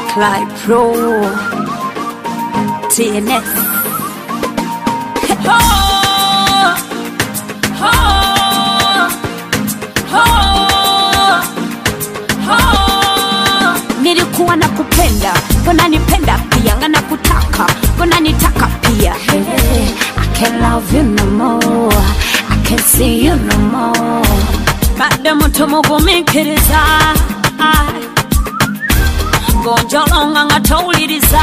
Clyde Pro TNS. Oh, oh, oh, oh. Nilikuwa nakupenda, mbona nipenda pia, ngana kutaka, mbona nitaka pia. Hey, I can't love you no more, I can't see you no more. Bade mutomo gumikiriza, gonjolonga ngatawuliriza,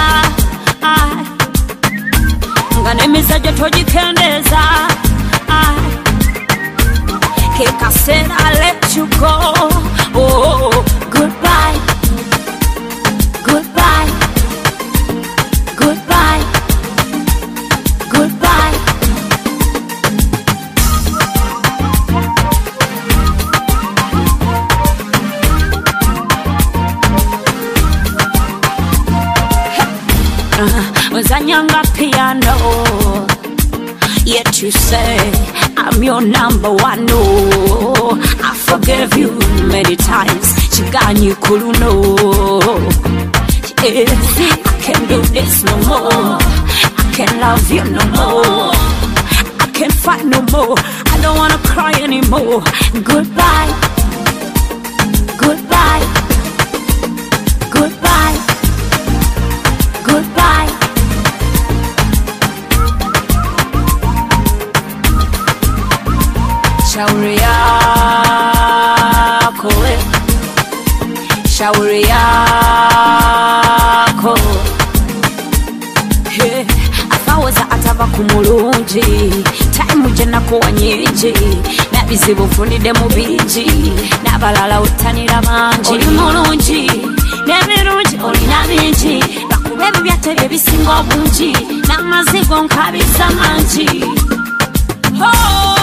nganemizajja togikendeza. Cake I said I let you go. Oh, goodbye, goodbye, goodbye, goodbye. Uzanyanga piano, yet you say I'm your number one. No, I forgave you many times. Chiganyi kuluno. Yeah, I can't do this no more. I can't love you no more. I can't fight no more. I don't wanna cry anymore. Goodbye, goodbye, goodbye, goodbye. Shauri yako, shauri yako. Hey, afawoza atava kumulungi, time jena kuwa nyingi, nabizibu funide mubingi, nabalala utanira manji. Oli mulungi, nebirungi olina bingi, bakubebi byatebye bisinga obungi, namazigo nkabisa manji. Oh,